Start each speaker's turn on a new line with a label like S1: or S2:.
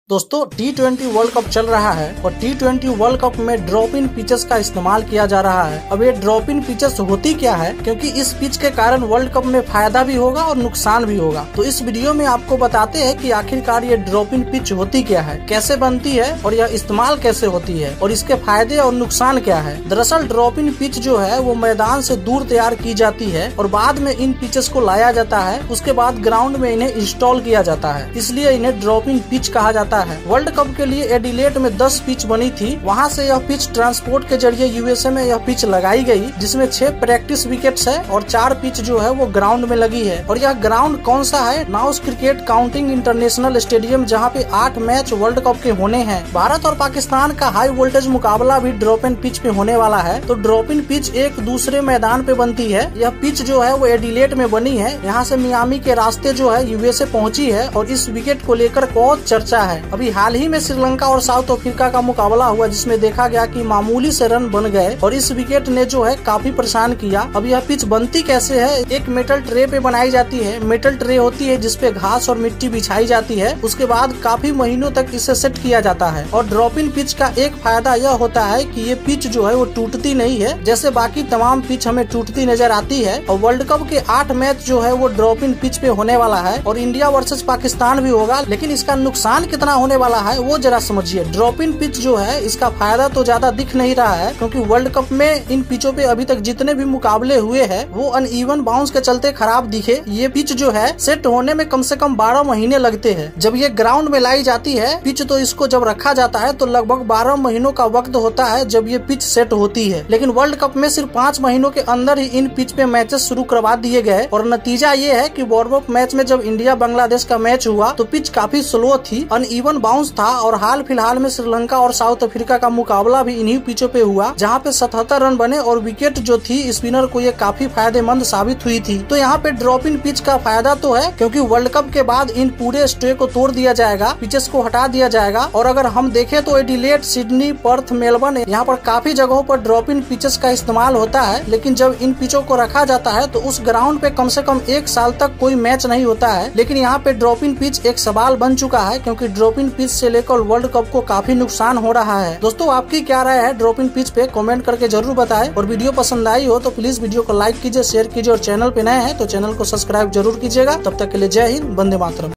S1: दोस्तों T20 world cup चल रहा है और T20 वर्ल्ड कप में ड्रॉप इन पिचेस का इस्तेमाल किया जा रहा है। अब ये ड्रॉप इन पिचेस होती क्या है, क्योंकि इस पिच के कारण वर्ल्ड कप में फायदा भी होगा और नुकसान भी होगा। तो इस वीडियो में आपको बताते हैं कि आखिरकार ये ड्रॉप इन पिच होती क्या है, कैसे बनती है और यह इस्तेमाल कैसे होती है और इसके फायदे और नुकसान क्या है। दरअसल ड्रॉप इन पिच जो है वो मैदान से दूर तैयार की जाती है और बाद में इन पिचेस को लाया जाता है। उसके बाद ग्राउंड में इन्हें इंस्टॉल किया जाता है, इसलिए इन्हें ड्रॉप इन पिच कहा जाता है। वर्ल्ड कप के लिए एडिलेड में 10 पिच बनी थी। वहां से यह पिच ट्रांसपोर्ट के जरिए यूएसए में यह पिच लगाई गई, जिसमें 6 प्रैक्टिस विकेट्स है और 4 पिच जो है वो ग्राउंड में लगी है। और यह ग्राउंड कौन सा है? Nassau cricket county international stadium, जहाँ पे 8 मैच वर्ल्ड कप के होने हैं। भारत और पाकिस्तान का हाई वोल्टेज मुकाबला भी ड्रॉप इन पिच पे होने वाला है। तो ड्रॉप इन पिच एक दूसरे मैदान पे बनती है। यह पिच जो है वो एडिलेड में बनी है। यहाँ से मियामी के रास्ते जो है यूएसए पहुंची है और इस विकेट को लेकर बहुत चर्चा है। अभी हाल ही में श्रीलंका और साउथ अफ्रीका का मुकाबला हुआ, जिसमें देखा गया कि मामूली से रन बन गए और इस विकेट ने जो है काफी परेशान किया। अब यह पिच बनती कैसे है? एक मेटल ट्रे पे बनाई जाती है। मेटल ट्रे होती है जिसपे घास और मिट्टी बिछाई जाती है। उसके बाद काफी महीनों तक इसे सेट किया जाता है। और ड्रॉप इन पिच का एक फायदा यह होता है कि ये पिच जो है वो टूटती नहीं है, जैसे बाकी तमाम पिच हमें टूटती नजर आती है। और वर्ल्ड कप के 8 मैच जो है वो ड्रॉप इन पिच पे होने वाला है और इंडिया वर्सेस पाकिस्तान भी होगा। लेकिन इसका नुकसान कितना होने वाला है वो जरा समझिए। ड्रॉप इन पिच जो है इसका फायदा तो ज्यादा दिख नहीं रहा है, क्योंकि वर्ल्ड कप में इन पिचों पे अभी तक जितने भी मुकाबले हुए हैं वो अनइवन बाउंस के चलते खराब दिखे। ये पिच जो है सेट होने में कम से कम 12 महीने लगते हैं। जब ये ग्राउंड में लाई जाती है पिच, तो इसको जब रखा जाता है तो लगभग 12 महीनों का वक्त होता है जब ये पिच सेट होती है। लेकिन वर्ल्ड कप में सिर्फ 5 महीनों के अंदर ही इन पिच पे मैचेस शुरू करवा दिए गए और नतीजा ये है कि वार्म अप मैच में जब इंडिया बांग्लादेश का मैच हुआ तो पिच काफी स्लो थी, अनइवन बाउंस था। और हाल फिलहाल में श्रीलंका और साउथ अफ्रीका का मुकाबला भी इन्हीं पिचों पे हुआ, जहाँ पे 77 रन बने और विकेट जो थी स्पिनर को ये काफी फायदेमंद साबित हुई थी। तो यहाँ पे ड्रॉप इन पिच का फायदा तो है, क्योंकि वर्ल्ड कप के बाद इन पूरे स्टे को तोड़ दिया जाएगा, पिचेस को हटा दिया जाएगा। और अगर हम देखें तो एडिलेड, सिडनी, पर्थ, मेलबर्न, यहाँ पर काफी जगहों पर ड्रॉप इन पिचेस का इस्तेमाल होता है। लेकिन जब इन पिचों को रखा जाता है तो उस ग्राउंड पे कम से कम 1 साल तक कोई मैच नहीं होता है। लेकिन यहाँ पे ड्रॉप इन पिच एक सवाल बन चुका है, क्योंकि ड्रॉप इन पिच से लेकर वर्ल्ड कप को काफी नुकसान हो रहा है। दोस्तों, आपकी क्या राय है ड्रॉप इन पिच पे? कमेंट करके जरूर बताएं। और वीडियो पसंद आई हो तो प्लीज वीडियो को लाइक कीजिए, शेयर कीजिए और चैनल पे नए हैं तो चैनल को सब्सक्राइब जरूर कीजिएगा। तब तक के लिए जय हिंद, वंदे मातरम।